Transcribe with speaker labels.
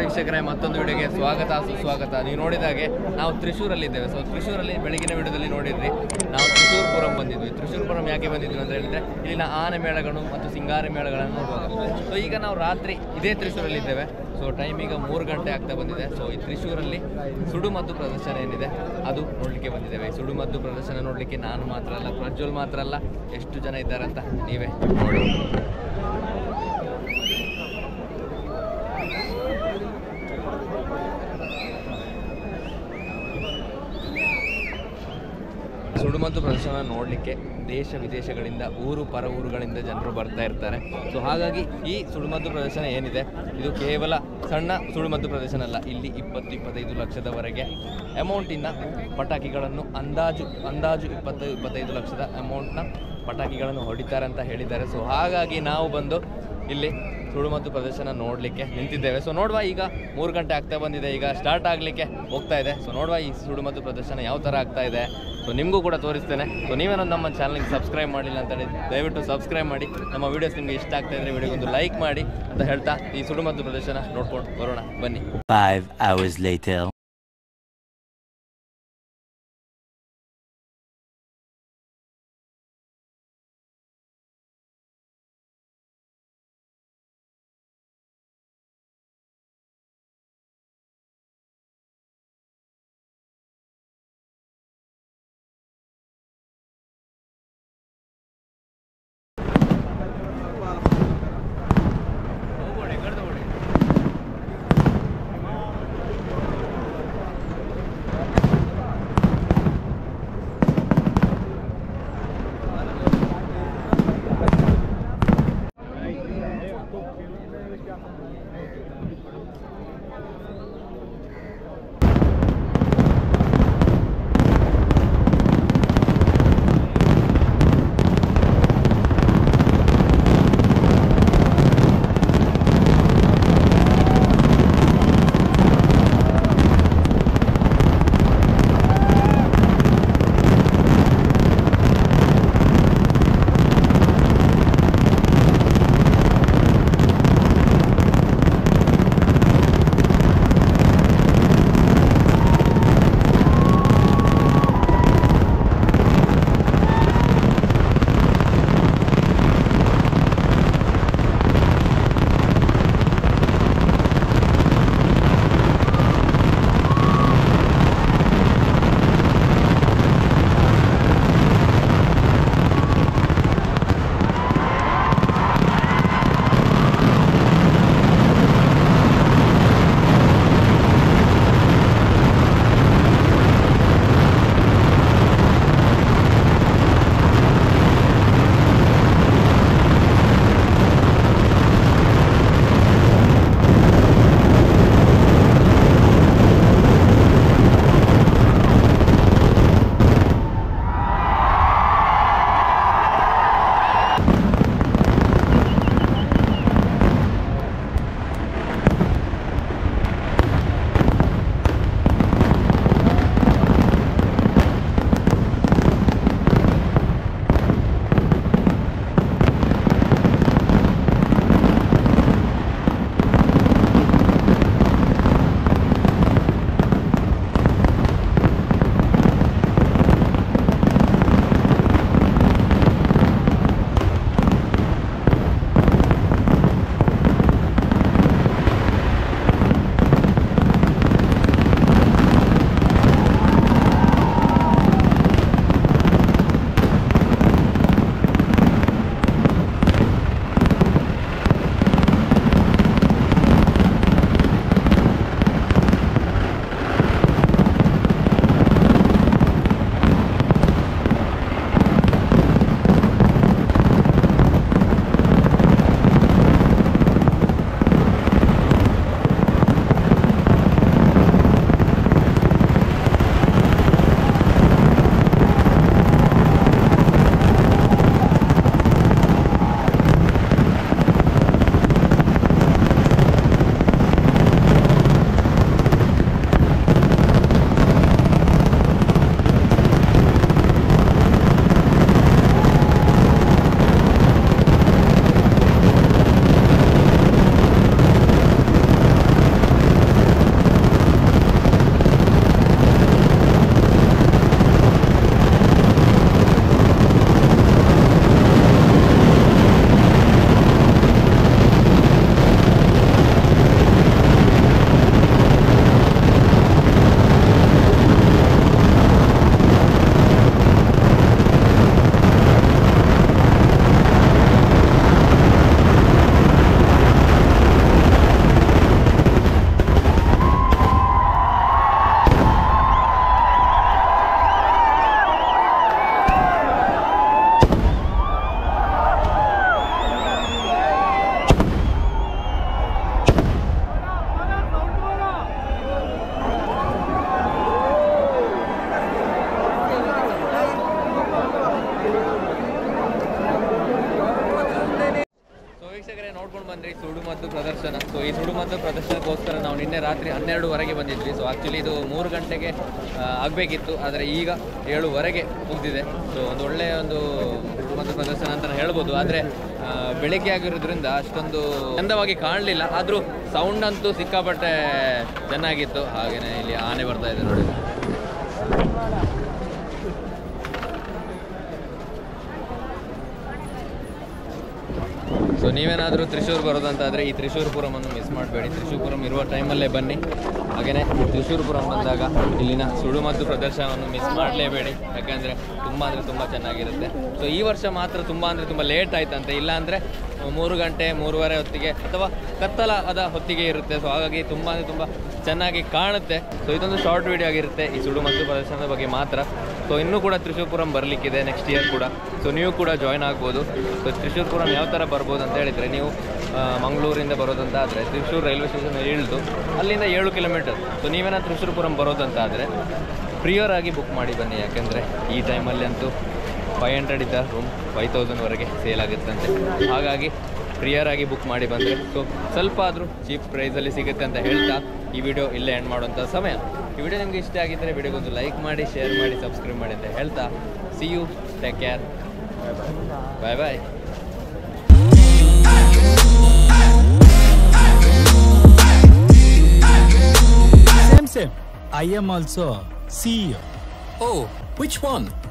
Speaker 1: ವೀಕ್ಷಕರೇ, ಮತ್ತೊಂದು ವಿಡಿಯೋಗೆ ಸ್ವಾಗತ ಸುಸ್ವಾಗತ. ನೀವು ನೋಡಿದಾಗೆ ನಾವು ತ್ರಿಶೂರಲ್ಲಿದ್ದೇವೆ. ಸೊ ತ್ರಿಶೂರಲ್ಲಿ ಬೆಳಗಿನ ವಿಡಿಯೋದಲ್ಲಿ ನೋಡಿದ್ರಿ, ನಾವು ತ್ರಿಶೂರ್ಪುರಂ ಬಂದಿದ್ವಿ. ತ್ರಿಶೂರ್ಪುರಂ ಯಾಕೆ ಬಂದಿದ್ವಿ ಅಂತ ಹೇಳಿದ್ರೆ, ಇಲ್ಲಿನ ಆನೆ ಮೇಳಗಳು ಮತ್ತು ಸಿಂಗಾರಿ ಮೇಳಗಳನ್ನು ನೋಡುವಾಗ. ಸೊ ಈಗ ನಾವು ರಾತ್ರಿ ಇದೇ ತ್ರಿಶೂರಲ್ಲಿದ್ದೇವೆ. ಸೊ ಟೈಮ್ ಈಗ 3 ಗಂಟೆ ಆಗ್ತಾ ಬಂದಿದೆ. ಸೊ ಈ ತ್ರಿಶೂರಲ್ಲಿ ಸುಡುಮದ್ದು ಪ್ರದರ್ಶನ ಏನಿದೆ ಅದು ನೋಡಲಿಕ್ಕೆ ಬಂದಿದ್ದೇವೆ. ಈ ಸುಡುಮದ್ದು ಪ್ರದರ್ಶನ ನೋಡಲಿಕ್ಕೆ ನಾನು ಮಾತ್ರ ಅಲ್ಲ, ಪ್ರಜ್ವಲ್ ಮಾತ್ರ ಅಲ್ಲ, ಎಷ್ಟು ಜನ ಇದ್ದಾರೆ ಅಂತ ನೀವೇ ನೋಡಿ. ಸುಡುಮದ್ದು ಪ್ರದರ್ಶನ ನೋಡಲಿಕ್ಕೆ ದೇಶ ವಿದೇಶಗಳಿಂದ ಊರು ಪರ ಊರುಗಳಿಂದ ಜನರು ಬರ್ತಾ ಇರ್ತಾರೆ. ಸೊ ಹಾಗಾಗಿ ಈ ಸುಡುಮದ್ದು ಪ್ರದರ್ಶನ ಏನಿದೆ ಇದು ಕೇವಲ ಸಣ್ಣ ಸುಡುಮದ್ದು ಪ್ರದರ್ಶನ ಅಲ್ಲ. ಇಲ್ಲಿ 20-25 ಲಕ್ಷದವರೆಗೆ ಅಮೌಂಟಿನ ಪಟಾಕಿಗಳನ್ನು ಅಂದಾಜು 20-25 ಲಕ್ಷದ ಅಮೌಂಟ್ನ ಪಟಾಕಿಗಳನ್ನು ಹೊಡಿತಾರೆ ಅಂತ ಹೇಳಿದ್ದಾರೆ. ಸೊ ಹಾಗಾಗಿ ನಾವು ಬಂದು ಇಲ್ಲಿ ಸುಡುಮದ್ದು ಪ್ರದರ್ಶನ ನೋಡಲಿಕ್ಕೆ ನಿಂತಿದ್ದೇವೆ. ಸೊ ನೋಡುವ, ಈಗ 3 ಗಂಟೆ ಆಗ್ತಾ ಬಂದಿದೆ, ಈಗ ಸ್ಟಾರ್ಟ್ ಆಗಲಿಕ್ಕೆ ಹೋಗ್ತಾ ಇದೆ. ಸೊ ನೋಡುವ ಈ ಸುಡುಮದ್ದು ಪ್ರದರ್ಶನ ಯಾವ ಥರ ಆಗ್ತಾ ಇದೆ. ಸೊ ನಿಮಗೂ ಕೂಡ ತೋರಿಸ್ತೇನೆ. ಸೊ ನೀವೇನೋ ನಮ್ಮ ಚಾನಲ್ಗೆ ಸಬ್ಸ್ಕ್ರೈಬ್ ಮಾಡಿಲ್ಲ ಅಂತೇಳಿ ದಯವಿಟ್ಟು ಸಬ್ಸ್ಕ್ರೈಬ್ ಮಾಡಿ. ನಮ್ಮ ವೀಡಿಯೋಸ್ ನಿಮಗೆ ಇಷ್ಟ ಆಗ್ತಾ ಇದ್ದರೆ ವಿಡಿಯೋಗೊಂದು ಲೈಕ್ ಮಾಡಿ ಅಂತ ಹೇಳ್ತಾ ಈ ಸುಡುಮದ್ದು ಪ್ರದರ್ಶನ ನೋಡ್ಕೊಂಡು ಬರೋಣ ಬನ್ನಿ.
Speaker 2: 5 hours later.
Speaker 1: ನೋಡ್ಕೊಂಡು ಬಂದ್ರಿ ಸುಡುಮದ್ದು ಪ್ರದರ್ಶನ. ಸೊ ಈ ಸುಡುಮದ್ದು ಪ್ರದರ್ಶನಕ್ಕೋಸ್ಕರ ನಾವು ನಿನ್ನೆ ರಾತ್ರಿ 12:30ಗೆ ಬಂದಿದ್ವಿ. ಸೊ ಆ್ಯಕ್ಚುಲಿ ಇದು 3 ಗಂಟೆಗೆ ಆಗಬೇಕಿತ್ತು, ಆದರೆ ಈಗ 7:15ಗೆ ಮುಗಿದಿದೆ. ಸೊ ಒಂದು ಒಳ್ಳೆಯ ಒಂದು ಸುಡುಮದ್ದು ಪ್ರದರ್ಶನ ಅಂತ ಹೇಳ್ಬೋದು. ಆದರೆ ಬೆಳಗ್ಗೆ ಆಗಿರೋದ್ರಿಂದ ಅಷ್ಟೊಂದು ಚಂದವಾಗಿ ಕಾಣಲಿಲ್ಲ, ಆದರೂ ಸೌಂಡ್ ಅಂತೂ ಸಿಕ್ಕಾಪಟ್ಟೆ ಚೆನ್ನಾಗಿತ್ತು. ಹಾಗೆಯೇ ಇಲ್ಲಿ ಆನೆ ಬರ್ತಾ ಇದೆ ನೋಡಿ. ಸೊ ನೀವೇನಾದರೂ ತ್ರಿಶೂರ್ ಬರೋದಂತಾದರೆ ಈ ತ್ರಿಶೂರ್ಪುರಮನ್ನು ಮಿಸ್ ಮಾಡಬೇಡಿ. ತ್ರಿಶೂರ್ಪುರಂ ಇರುವ ಟೈಮಲ್ಲೇ ಬನ್ನಿ. ಹಾಗೆಯೇ ತ್ರಿಶೂರ್ಪುರಂ ಬಂದಾಗ ಇಲ್ಲಿನ ಸುಡುಮದ್ದು ಪ್ರದರ್ಶನವನ್ನು ಮಿಸ್ ಮಾಡಲೇಬೇಡಿ, ಯಾಕೆಂದರೆ ತುಂಬ ಅಂದರೆ ತುಂಬ ಚೆನ್ನಾಗಿರುತ್ತೆ. ಸೊ ಈ ವರ್ಷ ಮಾತ್ರ ತುಂಬ ಅಂದರೆ ತುಂಬ ಲೇಟ್ ಆಯ್ತಂತೆ, ಇಲ್ಲಾಂದರೆ 3 ಗಂಟೆ 3:30 ಹೊತ್ತಿಗೆ ಅಥವಾ ಕತ್ತಲಾದ ಹೊತ್ತಿಗೆ ಇರುತ್ತೆ. ಸೊ ಹಾಗಾಗಿ ತುಂಬ ಅಂದರೆ ತುಂಬ ಚೆನ್ನಾಗಿ ಕಾಣುತ್ತೆ. ಸೊ ಇದೊಂದು ಶಾರ್ಟ್ ವಿಡಿಯೋ ಆಗಿರುತ್ತೆ ಈ ಸುಡುಮದ್ದು ಪ್ರದರ್ಶನದ ಬಗ್ಗೆ ಮಾತ್ರ. ಸೊ ಇನ್ನೂ ಕೂಡ ತ್ರಿಶೂರ್ಪುರಂ ಬರಲಿಕ್ಕಿದೆ ನೆಕ್ಸ್ಟ್ ಇಯರ್ ಕೂಡ. ಸೊ ನೀವು ಕೂಡ ಜಾಯ್ನ್ ಆಗ್ಬೋದು. ಸೊ ತ್ರಿಶೂರ್ಪುರಂ ಯಾವ ಥರ ಬರ್ಬೋದು ಅಂತ ಹೇಳಿದರೆ, ನೀವು ಮಂಗಳೂರಿಂದ ಬರೋದಂತ ಆದರೆ ತ್ರಿಶೂರು ರೈಲ್ವೆ ಸ್ಟೇಷನ್ ಇಳಿದು ಅಲ್ಲಿಂದ 7 ಕಿಲೋಮೀಟರ್. ಸೊ ನೀವೇನ ತ್ರಿಶೂರ್ಪುರಂ ಬರೋದಂತ ಆದರೆ ಪ್ರಿಯರ್ ಆಗಿ ಬುಕ್ ಮಾಡಿ ಬನ್ನಿ, ಯಾಕೆಂದರೆ ಈ ಟೈಮಲ್ಲಿ ಅಂತೂ 500 ಇದ್ದ ರೂಮ್ 5000ವರೆಗೆ ಸೇಲ್ ಆಗುತ್ತಂತೆ. ಹಾಗಾಗಿ ಪ್ರಿಯರ್ ಆಗಿ ಬುಕ್ ಮಾಡಿ ಬಂದರೆ ಸೊ ಸ್ವಲ್ಪ ಆದರೂ ಚೀಪ್ ಪ್ರೈಸಲ್ಲಿ ಸಿಗುತ್ತೆ ಅಂತ ಹೇಳ್ತಾ ಈ ವಿಡಿಯೋ ಇಲ್ಲೇ ಎಂಡ್ ಮಾಡುವಂಥ ಸಮಯ. ಈ ವಿಡಿಯೋ ನಿಮಗೆ ಇಷ್ಟ ಆಗಿದ್ದರೆ ವಿಡಿಯೋಗೊಂದು ಲೈಕ್ ಮಾಡಿ, ಶೇರ್ ಮಾಡಿ, ಸಬ್ಸ್ಕ್ರೈಬ್ ಮಾಡಿ ಅಂತ ಹೇಳ್ತಾ see you, take care, bye bye.
Speaker 3: Same. I am also CEO.
Speaker 4: Oh, which one?